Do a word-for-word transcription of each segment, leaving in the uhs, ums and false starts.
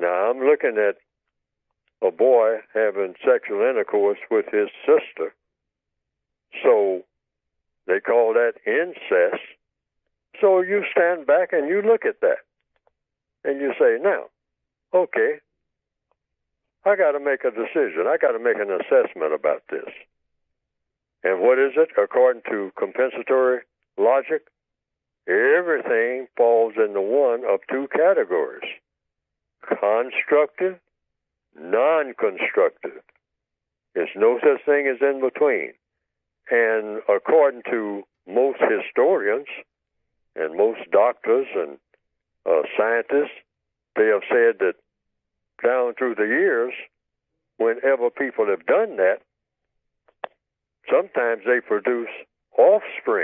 Now, I'm looking at a boy having sexual intercourse with his sister. So they call that incest. So you stand back and you look at that. And you say, now, okay, I got to make a decision. I got to make an assessment about this. And what is it? According to compensatory logic, everything falls into one of two categories: constructive, non-constructive. There's no such thing as in between. And according to most historians and most doctors and uh, scientists, they have said that down through the years, whenever people have done that, sometimes they produce offspring,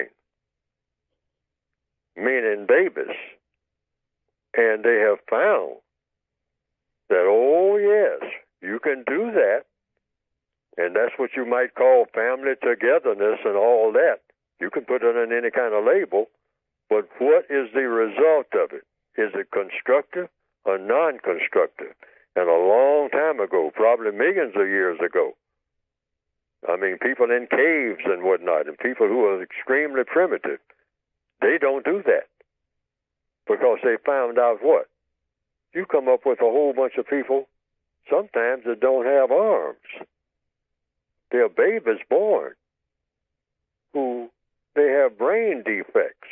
meaning babies. And they have found that, oh, yes, you can do that. And that's what you might call family togetherness and all that. You can put it on any kind of label. But what is the result of it? Is it constructive or non-constructive? And a long time ago, probably millions of years ago, I mean, people in caves and whatnot, and people who are extremely primitive, they don't do that because they found out what? You come up with a whole bunch of people sometimes that don't have arms. They're babies born who they have brain defects.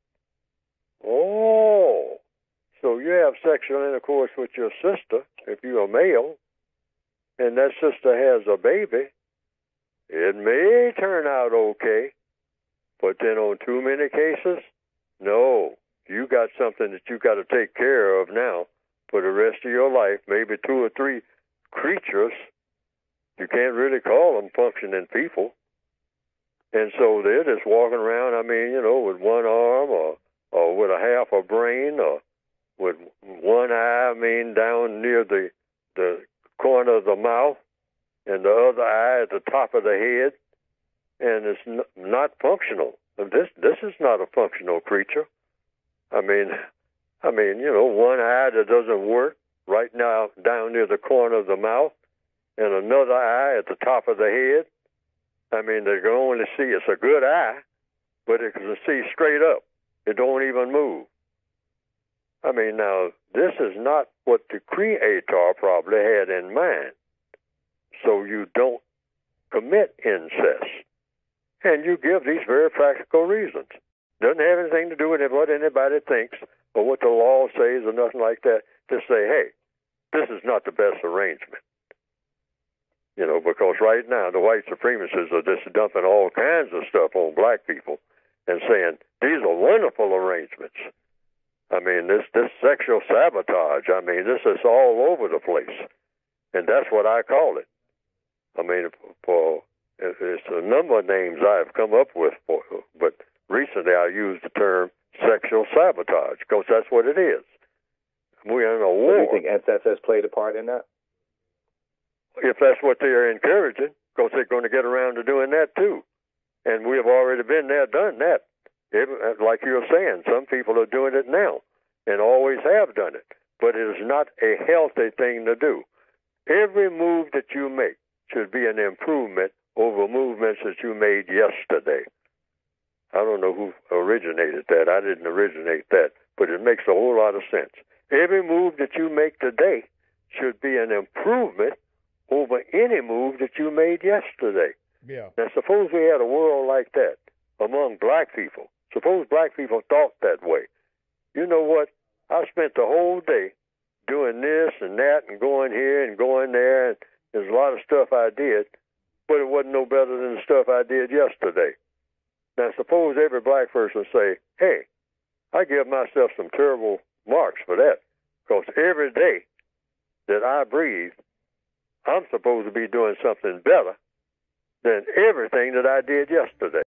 Oh, so you have sexual intercourse with your sister, if you're a male, and that sister has a baby. It may turn out okay, but then on too many cases, no. You got something that you got to take care of now for the rest of your life, maybe two or three creatures. You can't really call them functioning people. And so they're just walking around, I mean, you know, with one arm or, or with a half a brain or with one eye, I mean, down near the, the corner of the mouth and the other eye at the top of the head. And it's n- not functional. This this is not a functional creature. I mean, I mean, you know, one eye that doesn't work right now down near the corner of the mouth and another eye at the top of the head. I mean, they can only see, it's a good eye, but it can see straight up. It don't even move. I mean, now, this is not what the Creator probably had in mind. So you don't commit incest. And you give these very practical reasons. Doesn't have anything to do with what anybody thinks or what the law says or nothing like that. Just say, hey, this is not the best arrangement. You know, because right now the white supremacists are just dumping all kinds of stuff on black people and saying, these are wonderful arrangements. I mean, this, this sexual sabotage, I mean, this is all over the place. And that's what I call it. I mean, for it's a number of names I've come up with, for, but recently I used the term sexual sabotage because that's what it is. We're in a war. Do you think incest has played a part in that? If that's what they're encouraging, because they're going to get around to doing that too. And we have already been there, done that. It, like you were saying, some people are doing it now and always have done it. But it is not a healthy thing to do. Every move that you make should be an improvement over movements that you made yesterday. I don't know who originated that. I didn't originate that. But it makes a whole lot of sense. Every move that you make today should be an improvement over any move that you made yesterday. Yeah. Now, suppose we had a world like that among black people. Suppose black people thought that way. You know what? I spent the whole day doing this and that and going here and going there, and there's a lot of stuff I did, but it wasn't no better than the stuff I did yesterday. Now, suppose every black person say, hey, I give myself some terrible marks for that, because every day that I breathe, I'm supposed to be doing something better than everything that I did yesterday.